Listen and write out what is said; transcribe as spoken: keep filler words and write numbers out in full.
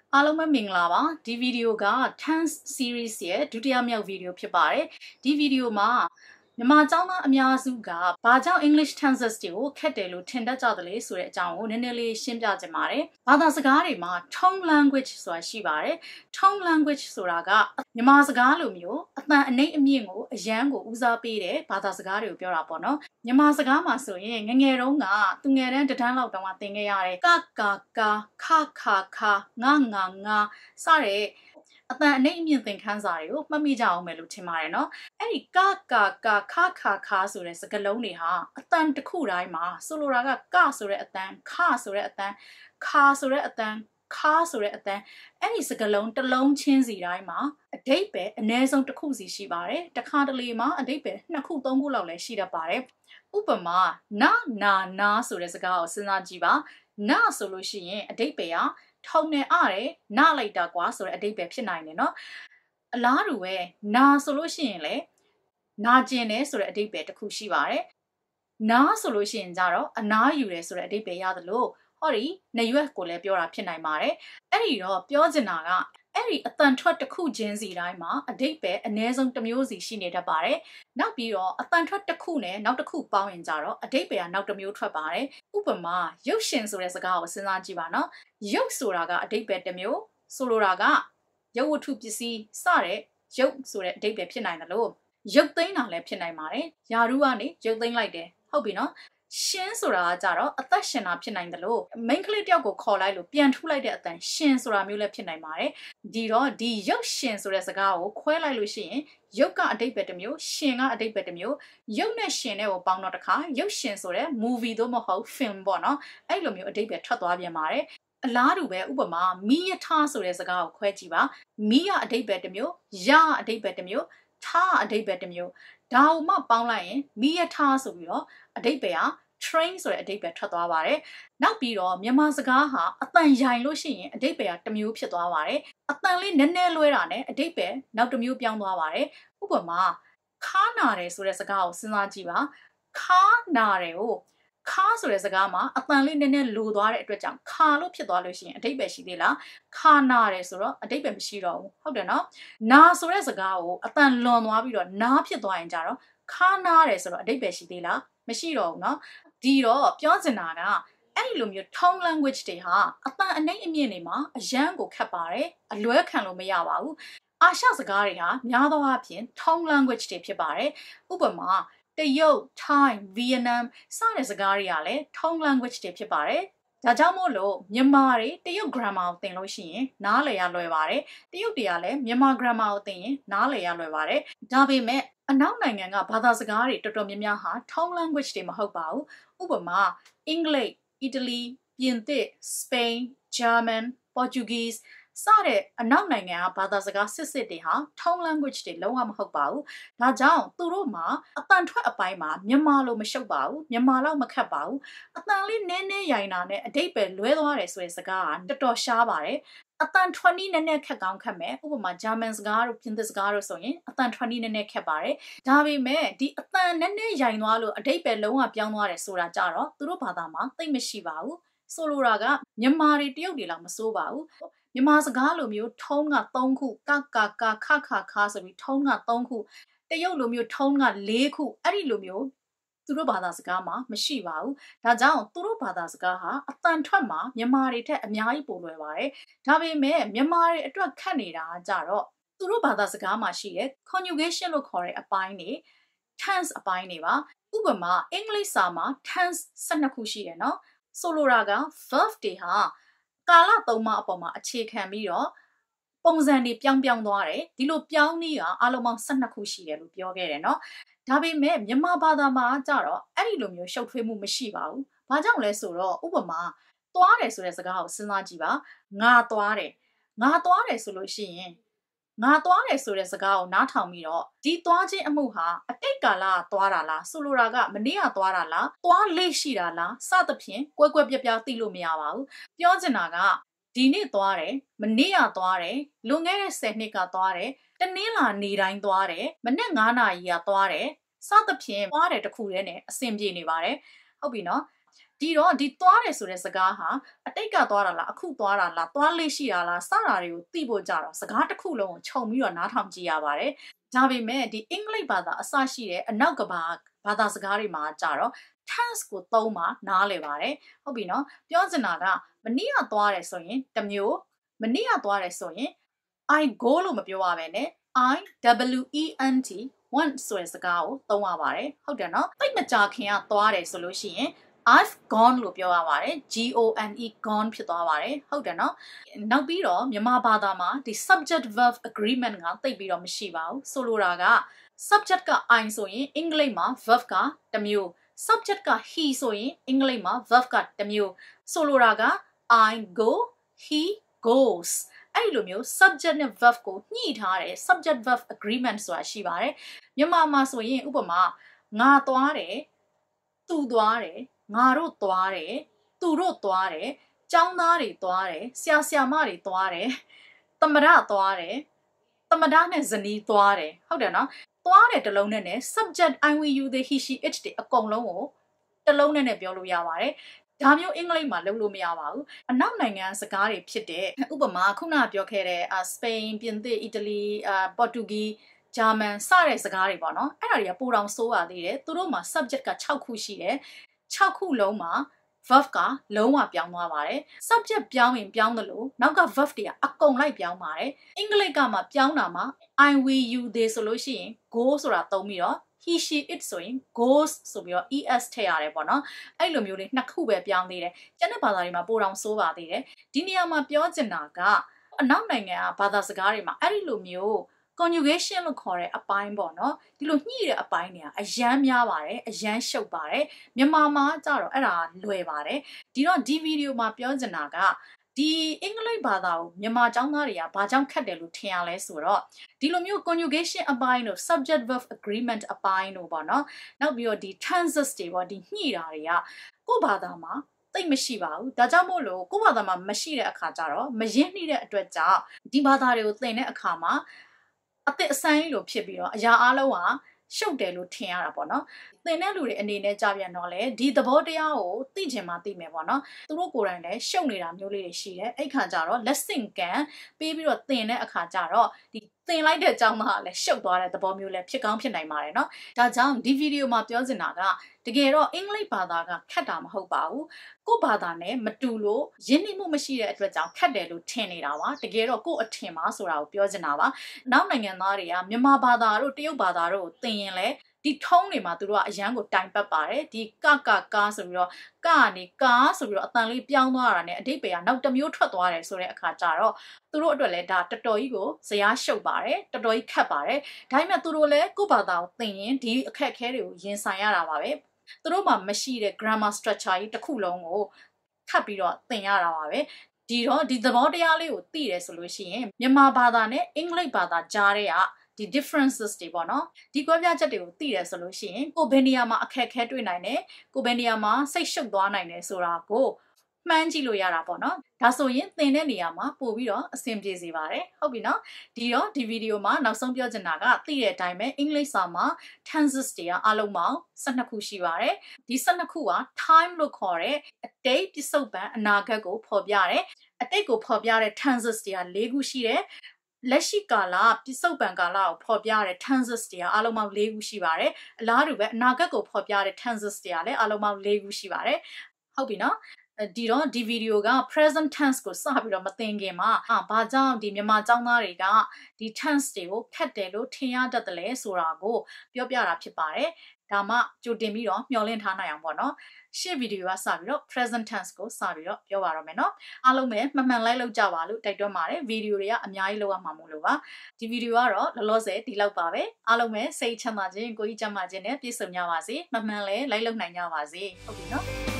အားလုံးပဲမင်္ဂလာပါဒီဗီဒီယိုက tense series ရဲ့ဒုတိယမြောက်ဗီဒီယိုဖြစ်ပါတယ်ဒီဗီဒီယိုမှာမြန်မာကျောင်းသားအများစုကဘာကြောင့် English tenses တွေကိုခက်တယ်လို့ထင်တတ်ကြတယ်လေဆိုတဲ့အကြောင်းကိုနည်းနည်းလေးရှင်းပြချင်ပါတယ်ဘာသာစကားတွေမှာ tone language ဆိုတာရှိပါတယ် tone language ဆိုတာကမြန်မာစကားလိုမျိုးအတန်အနှိမ့်အမြင့်ကိုအရန်ကိုဦးစားပေးတဲ့ဘာသာစကားတွေကိုပြောတာပေါ့နော်မြန်မာစကားမှာဆိုရင်ငငယ်တုန်းကသူငယ်တန်းတန်းလောက်တောင်မှသင်ခဲ့ရတယ်ကကာကာခခခငငငစတဲ့အတန်အနှိမ့်အမြင့်သင်ခန်းစာတွေကိုမှတ်မိကြအောင်မယ်လို့ထင်ပါတယ်နော်အဲ့ဒီကကာကာခခခဆိုတဲ့စကားလုံးတွေဟာအတန်တစ်ခုတိုင်းမှာဆိုလိုတာကကဆိုတဲ့အတန်ခဆိုတဲ့အတန်ခဆိုတဲ့အတန်ခါဆိုတဲ့အတန်အဲ့ဒီစကားလုံးတစ်လုံးချင်းစီတိုင်းမှာအဓိပ္ပာယ်အနည်းဆုံးတစ်ခုစီရှိပါတယ်တစ်ခါတလေမှာအဓိပ္ပာယ်နှစ်ခုသုံးခုလောက်လည်းရှိတတ်ပါတယ်ဥပမာနာနာနာဆိုတဲ့စကားကိုစဉ်းစားကြည့်ပါနာဆိုလို့ရှိရင်အဓိပ္ပာယ်ကထုံနေအားနာလိုက်တာကွာဆိုတဲ့အဓိပ္ပာယ်ဖြစ်နိုင်တယ်နော်အလားတူပဲနာဆိုလို့ရှိရင်လေနာကျင်တယ်ဆိုတဲ့အဓိပ္ပာယ်တစ်ခုရှိပါတယ်နာဆိုလို့ရှိရင်ကြတော့အနာယူတယ်ဆိုတဲ့အဓိပ္ပာယ်ရတယ်လို့ဟောဒီနေရွက်ကိုလည်းပြောတာဖြစ်နိုင်ပါတယ်အဲ့ဒီတော့ပြောချင်တာကအဲ့ဒီအတန်ထွက်တစ်ခုချင်းစီတိုင်းမှာအဓိပ္ပာယ်အနည်းဆုံးတစ်မျိုးစီရှိနေတတ်ပါတယ်နောက်ပြီးတော့အတန်ထွက်တစ်ခုနဲ့နောက်တစ်ခုပေါင်းရင်ကြတော့အဓိပ္ပာယ်ကနောက်တစ်မျိုးထွက်ပါတယ်ဥပမာရုပ်ရှင်ဆိုတဲ့စကားကိုစဉ်းစားကြည့်ပါနော်ရုပ်ဆိုတာကအဓိပ္ပာယ်တစ်မျိုးဆိုလိုတာကရုပ်ဝတ္ထုပစ္စည်းစတဲ့ရုပ်ဆိုတဲ့အဓိပ္ပာယ်ဖြစ်နိုင်တယ်လို့ရုပ်သိမ်းတာလည်းဖြစ်နိုင်ပါတယ်ယာရုကနေရုပ်သိမ်းလိုက်တယ်ဟုတ်ပြီနော်ရှင်ဆိုတာကကြတော့အသက်ရှင်တာဖြစ်နိုင်တယ်လို့ main ကလေးတယောက်ကိုခေါ်လိုက်လို့ပြန်ထူလိုက်တဲ့အတန်ရှင်ဆိုတာမျိုးလည်းဖြစ်နိုင်ပါတယ်ဒီတော့ဒီရုပ်ရှင်ဆိုတဲ့စကားကိုခွဲလိုက်လို့ရှိရင်ရုပ်ကအဓိပ္ပာယ်တစ်မျိုးရှင်ကအဓိပ္ပာယ်တစ်မျိုးရုပ်နဲ့ရှင်နဲ့ကိုပေါင်းတော့တခါရုပ်ရှင်ဆိုတဲ့ movie သို့မဟုတ် film ပေါ့နော်အဲ့လိုမျိုးအဓိပ္ပာယ်ထွက်သွားပြန်ပါတယ်အလားတူပဲဥပမာမီးရထားဆိုတဲ့စကားကိုခွဲကြည့်ပါမီးကအဓိပ္ပာယ်တစ်မျိုးရအဓိပ္ပာယ်တစ်မျိုးထားအဓိပ္ပာယ်တစ်မျိုးဒါအောင်မှပေါင်းလိုက်ရင်မီးရထားဆိုပြီးတော့အဓိပ္ပာယ်ကtrain ဆိုတဲ့အဓိပ္ပာယ်ထွက်သွားပါတယ်။နောက်ပြီးတော့မြန်မာစကားဟာအတန်ရိုင်လို့ရှိရင်အဓိပ္ပာယ်ကတစ်မျိုးဖြစ်သွားပါတယ်။အတန်လေးနည်းနည်းလွဲတာနဲ့အဓိပ္ပာယ်နောက်တစ်မျိုးပြောင်းသွားပါတယ်။ဥပမာခါနာတယ်ဆိုတဲ့စကားကိုစဉ်းစားကြည့်ပါ။ခါနာတယ်ကိုခါဆိုတဲ့စကားမှာအတန်လေးနည်းနည်းလိုသွားတဲ့အတွက်ကြောင့်ခါလို့ဖြစ်သွားလို့ရှိရင်အဓိပ္ပာယ်ရှိသေးလား။ခါနာတယ်ဆိုတော့အဓိပ္ပာယ်မရှိတော့ဘူး။ဟုတ်တယ်နော်။နာဆိုတဲ့စကားကိုအတန်လွန်သွားပြီးတော့နားဖြစ်သွားရင်ကြတော့ခါနာတယ်ဆိုတော့အဓိပ္ပာယ်ရှိသေးလား။မရှိတော့ဘူးနော်။ဒီတော့ပြောချင်တာကအဲ့ဒီလိုမျိုး tone language တွေဟာအတန်အနှိမ့်အမြင့်တွေမှာအရန်ကိုခက်ပါတယ်အလွဲခံလို့မရပါဘူးအာရှစကားတွေဟာများသောအားဖြင့် tone language တွေဖြစ်ပါတယ်ဥပမာတရုတ် Thai Vietnam စတဲ့စကားတွေကလည်း tone language တွေဖြစ်ပါတယ်ဒါကြောင့်မို့လို့မြန်မာတွေတရုတ် grammar ကိုသင်လို့ရှိရင်နားလည်ရလွယ်ပါတယ်တရုတ်တွေကလည်းမြန်မာ grammar ကိုသင်ရင်နားလည်ရလွယ်ပါတယ်ဒါပေမဲ့အနောက်နိုင်ငံကဘာသာစကားတွေတော်တော်များများဟာ tone language တွေမဟုတ်ပါဘူးဥပမာအင်္ဂလိပ်အီတလီပြင်သစ်စပိန်ဂျာမန်ပေါ်တူဂီးစတဲ့အနောက်နိုင်ငံကဘာသာစကားစစ်စစ်တွေဟာ tone language တွေလုံးဝမဟုတ်ပါဘူးဒါကြောင့်သူတို့မှာအတန်ထွက်အပိုင်းမှာမြန်မာလိုမရှုပ်ပါဘူးမြန်မာလောက်မခက်ပါဘူးအတန်လေးနည်းနည်းရိုင်တာနဲ့အဓိပ္ပာယ်လွဲသွားတယ်ဆိုတဲ့စကားကတော်တော်ရှားပါတယ်အတန်twentyနည်းနည်းခက်ကောင်းခက်မယ်ဥပမာဂျာမန်စကားတို့ပြင်သစ်စကားတို့ဆိုရင်အတန်twentyနည်းနည်းခက်ပါတယ်ဒါပေမဲ့ဒီအတန်နည်းနည်းရိုင်သွားလို့အဓိပ္ပာယ်လုံးဝပြောင်းသွားတယ်ဆိုတာကြတော့သူတို့ဘာသာမှာသိမရှိပါဘူးဆိုလိုတာကမြန်မာတွေတရုတ်တွေလောက်မစိုးပါဘူးမြန်မာစကားလိုမျိုးထုံးကသုံးခုကကကခခခဆိုပြီးထုံးကသုံးခုတရုတ်လိုမျိုးထုံးကလေးခုအဲ့ဒီလိုမျိုးသူတို့ဘာသာစကားမှာမရှိပါဘူးဒါကြောင့်သူတို့ဘာသာစကားဟာအတန်ထွက်မှာမြန်မာတွေထက်အများကြီးပိုလွယ်ပါတယ်ဒါပေမဲ့မြန်မာတွေအတွက်ခက်နေတာကြတော့သူတို့ဘာသာစကားမှာရှိတဲ့ conjugation လို့ခေါ်တဲ့အပိုင်းတွေ tense အပိုင်းတွေပါဥပမာအင်္ဂလိပ်စာမှာ tense twelveခုရှိတယ်နော်ဆိုလိုတာက verb တွေဟာကာလသုံးပါအပေါ်မှာအခြေခံပြီးတော့ပုံစံတွေပြောင်းပြောင်းသွားတယ်ဒီလိုပြောင်းနည်းကအလုံးပေါင်းtwelveခုရှိတယ်လို့ပြောခဲ့တယ်နော်ဒါပေမဲ့မြန်မာဘာသာမှာကြတော့အဲ့ဒီလိုမျိုးရှုပ်ထွေးမှုမရှိပါဘူးဘာကြောင့်လဲဆိုတော့ဥပမာသွားတယ်ဆိုတဲ့စကားကိုစဉ်းစားကြည့်ပါငါသွားတယ်ငါသွားတယ်ဆိုလို့ရှိရင်ငါသွားတယ်ဆိုတဲ့စကားကိုနားထောင်ပြီးတော့ဒီသွားခြင်းအမှုဟာအတိတ်ကာလကသွားတာလားဆိုလိုတာကမနေ့ကသွားတာလားသွားလေ့ရှိတာလားစသဖြင့်ကွဲကွဲပြားပြားသိလို့မရပါဘူးပြောချင်တာကဒီနေ့သွားတယ်မနေ့ကသွားတယ်လွန်ခဲ့တဲ့tenနှစ်ကသွားတယ်တနင်္လာနေ့တိုင်းသွားတယ်မနေ့nineနာရီကသွားတယ်စသဖြင့်သွားတယ်တခုတည်းနဲ့အဆင်ပြေနေပါတယ်ဟုတ်ပြီနော်ဒီတော့ဒီသွားတယ်ဆိုတဲ့စကားဟာအတိတ်ကသွားတာလားအခုသွားတာလားသွားလေးရှိတာလားစတာတွေကိုသိဖို့ကြတော့စကားတစ်ခုလုံးကိုခြုံပြီးတော့နားထောင်ကြည့်ရပါတယ်ဒါပေမဲ့ဒီအင်္ဂလိပ်ဘာသာအစရှိတဲ့အနောက်ကဘာဘာသာစကားတွေမှာကြတော့ tense ကိုသုံးမှနားလည်ပါတယ်ဟုတ်ပြီနော်ပြောချင်တာကမနေ့ကသွားတယ်ဆိုရင်တစ်မျိုးမနေ့ကသွားတယ်ဆိုရင် I go လို့မပြောရဘဲနဲ့ I W E N T want ဆိုတဲ့စကားကိုသုံးရပါတယ်ဟုတ်တယ်နော်တိတ်မကြခင်ကသွားတယ်ဆိုလို့ရှိရင်I've gone လို့ပြောရပါတယ် G O N E gone ဖြစ်သွားပါတယ်ဟုတ်တယ်နော်နောက်ပြီးတော့မြန်မာဘာသာမှာဒီ subject verb agreement ကတိတ်ပြီးတော့မရှိပါဘူးဆိုလိုတာက subject က I ဆိုရင်အင်္ဂလိပ်မှာ verb ကတစ်မျိုး subject က he ဆိုရင်အင်္ဂလိပ်မှာ verb ကတစ်မျိုးဆိုလိုတာက I go he goes အဲ့လိုမျိုး subject နဲ့ verb ကိုညှိထားတယ် subject verb agreement ဆိုတာရှိပါတယ်မြန်မာမှာဆိုရင်ဥပမာငါသွားတယ်သူသွားတယ်ငါတို့သွားတယ်သူတို့သွားတယ်ကျောင်းသားတွေသွားတယ်ဆရာဆရာမတွေသွားတယ်သမရသွားတယ်သမရနဲ့ဇနီးသွားတယ်ဟုတ်တယ်နော်သွားတယ်တစ်လုံးနဲ့နဲ့ subject I will you the he she it တွေအကုန်လုံးကိုတစ်လုံးနဲ့နဲ့ပြောလို့ရပါတယ်ဒါမျိုးအင်္ဂလိပ်မှာလုပ်လို့မရပါဘူးအနောက်နိုင်ငံစကားတွေဖြစ်တဲ့ဥပမာခုနပြောခဲ့တဲ့စပိန်ပြင်သစ်အီတလီပေါ်တူဂီဂျာမန်စတဲ့စကားတွေပေါ့နော်အဲ့ဒါတွေကပိုတောင်ဆိုးပါသေးတယ်သူတို့မှာ subject က၆ခုရှိတယ်၆ခုလုံးမှာ verb ကလုံးဝပြောင်းသွားပါတယ် subject ပြောင်းရင်ပြောင်းတယ်လို့နောက်က verb တွေကအကုန်လိုက်ပြောင်းပါတယ်အင်္ဂလိပ်ကမှပြောင်းတာမှာ I will you they ဆိုလို့ရှိရင် go ဆိုတာသုံးပြီးတော့ he she it ဆိုရင် goes ဆိုပြီးတော့ es ထည့်ရတယ်ပေါ့နော်အဲ့လိုမျိုးလေးနှစ်ခုပဲပြောင်းသေးတယ်ကျန်တဲ့ဘာသာတွေမှာပိုတောင်ဆိုးပါသေးတယ်ဒီနေရာမှာပြောချင်တာကအနောက်နိုင်ငံကဘာသာစကားတွေမှာအဲ့ဒီလိုမျိုးconjugation လို့ခေါ်တဲ့အပိုင်းပေါ့နော်ဒီလိုညှိတဲ့အပိုင်းတွေကအရန်များပါတယ်အရန်ရှုပ်ပါတယ်မြန်မာမှာကြတော့အဲ့ဒါလွယ်ပါတယ်ဒီတော့ဒီဗီဒီယိုမှာပြောချင်တာကဒီအင်္ဂလိပ်ဘာသာကိုမြန်မာကျောင်းသားတွေကဘာကြောင့်ခက်တယ်လို့ထင်ရလဲဆိုတော့ဒီလိုမျိုး conjugation အပိုင်းတို့ subject verb agreement အပိုင်းတို့ပေါ့နော်နောက်ပြီးတော့ဒီ tenses တွေပေါ့ဒီညှိတာတွေကကိုယ့်ဘာသာမှာသိမရှိပါဘူးဒါကြောင့်မို့လို့ကိုယ့်ဘာသာမှာမရှိတဲ့အခါကျတော့မရင်းနှီးတဲ့အတွက်ကြောင့်ဒီဘာသာတွေကိုသင်တဲ့အခါမှာအသစ်အဆန်းလို့ဖြစ်ပြီးတော့အရာအလုံးကရှုပ်တယ်လို့ထင်ရတာပေါ့နော်သင်တဲ့လူတွေအနေနဲ့ကြားပြန်တော့လေဒီသဘောတရားကိုသိချင်မှသိမယ်ပေါ့နော်သူတို့ကိုယ်တိုင်လည်းရှုပ်နေတာမျိုးလေးတွေရှိတယ်အဲ့ခါကျတော့ lesson ကန်ပြီးပြီးတော့သင်တဲ့အခါကျတော့ဒီသင်လိုက်တဲ့အကြောင်းမှလည်းရှုပ်သွားတဲ့သဘောမျိုးလည်းဖြစ်ကောင်းဖြစ်နိုင်ပါတယ်နော်ဒါကြောင့်ဒီဗီဒီယိုမှာပြောချင်တာကတကယ်တော့အင်္ဂလိပ်ဘာသာကခက်တာမဟုတ်ပါဘူးကိုယ့်ဘာသာနဲ့မတူလို့ရင်းနှီးမှုမရှိတဲ့အတွက်ကြောင့်ခက်တယ်လို့ထင်နေတာပါတကယ်တော့ကိုယ့်အထင်ပါဆိုတာကိုပြောချင်တာပါနောက်နိုင်ငံသားတွေကမြန်မာဘာသာတို့တရုတ်ဘာသာတို့ကိုသင်ရင်လည်းဒီထုံးတွေမှာသူတို့ကအရန်ကိုတိုင်ပတ်ပါတယ်ဒီကကကားဆိုပြီးတော့ကကနေကားဆိုပြီးတော့အတန်လေးပြောင်းသွားတာနဲ့အတိတ်ပဲကနောက်တစ်မျိုးထွက်သွားတယ်ဆိုတဲ့အခါကျတော့သူတို့အတွက်လည်းဒါတော်တော်ကြီးကိုဇယားရှုပ်ပါတယ်တော်တော်ကြီးခက်ပါတယ်ဒါပေမဲ့သူတို့လည်းကိုယ့်ဘာသာကိုသင်ရင်ဒီအခက်အခဲတွေကိုရင်ဆိုင်ရတာပါပဲသူတို့မှာမရှိတဲ့ grammar structure ကြီးတစ်ခုလုံးကိုခတ်ပြီးတော့သင်ရတာပါပဲဒီတော့ဒီသဘောတရားလေးကိုသိတယ်ဆိုလို့ရှိရင်မြန်မာဘာသာနဲ့အင်္ဂလိပ်ဘာသာကြားတဲ့ကဒီ differences တွေပေါ့နော်ဒီကွဲပြားချက်တွေကိုသိတယ်ဆိုလို့ရှိရင်ကိုဘယ်နေရာမှာအခက်အခဲတွေ့နိုင်တယ်ကိုဘယ်နေရာမှာစိတ်ရှုပ်သွားနိုင်တယ်ဆိုတာကိုမှန်းကြည့်လို့ရတာပေါ့နော်ဒါဆိုရင်သင်တဲ့နေရာမှာပို့ပြီးတော့အဆင်ပြေစေပါတယ်ဟုတ်ပြီနော်ဒီတော့ဒီဗီဒီယိုမှာနောက်ဆုံးပြောချင်တာကသိတဲ့အတိုင်းပဲအင်္ဂလိပ်စာမှာ tenses တွေကအလုံးပေါင်း၁၂ခုရှိပါတယ်ဒီ၁၂ခုက time လို့ခေါ်တဲ့အတိတ်ပစ္စုပန်အနာဂတ်ကိုဖော်ပြတယ်အတိတ်ကိုဖော်ပြတဲ့ tenses တွေက၄ခုရှိတယ်လက်ရှိကာလပစ္စုပန်ကာလကိုဖော်ပြတဲ့ tenses တွေကအလုံးပေါင်း၄ခုရှိပါတယ်အလားတူပဲအနာဂတ်ကိုဖော်ပြတဲ့ tenses တွေကလည်းအလုံးပေါင်း၄ခုရှိပါတယ်ဟုတ်ပြီနော်ဒီတော့ဒီဗီဒီယိုက present tense ကိုစပြီးတော့မသင်ခင်မှာဘာကြောင့်ဒီမြန်မာကျောင်းသားတွေကဒီ tense တွေကိုခက်တယ်လို့ထင်ရတတ်တယ်လဲဆိုတာကိုပြောပြတာဖြစ်ပါတယ်ဒါမှကြိုတင်ပြီးတော့မျှော်လင့်ထားနိုင်အောင်ပေါ့နော်ရှေ့ဗီဒီယိုကစပြီးတော့ present tense ကိုစပြီးတော့ပြောပါတော့မယ်နော်အားလုံးပဲမှန်မှန်လိုက်လုပ်ကြပါလို့တိုက်တွန်းပါတယ်ဗီဒီယိုတွေကအများကြီးလုပ်ရမှာမို့လို့ပါဒီဗီဒီယိုကတော့လောလောဆယ်ဒီလောက်ပါပဲအားလုံးပဲစိတ်ချမ်းသာခြင်းကိုယ်ကြီးချမ်းသာခြင်းနဲ့ပြည့်စုံကြပါစေမှန်မှန်လဲလိုက်လုပ်နိုင်ကြပါစေဟုတ်ပြီနော်